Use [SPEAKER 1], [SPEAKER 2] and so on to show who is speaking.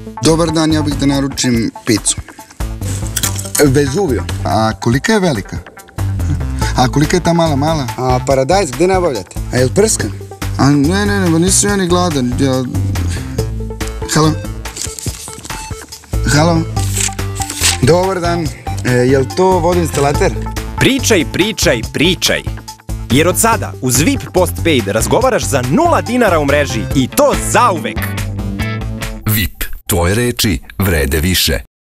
[SPEAKER 1] Dobar dan, ja bih da naručim picu. Vezuvio. A kolika je velika? A kolika je ta mala? A paradajz, gde nabavljate? A je li prskan? A ne, nisam ja ni gladan. Halo? Dobar dan, je li to vodoinstalater?
[SPEAKER 2] Pričaj. Jer od sada uz VIP Postpaid razgovaraš za 0 dinara u mreži i to zauvek.
[SPEAKER 3] VIP, tvoje reči vrede više.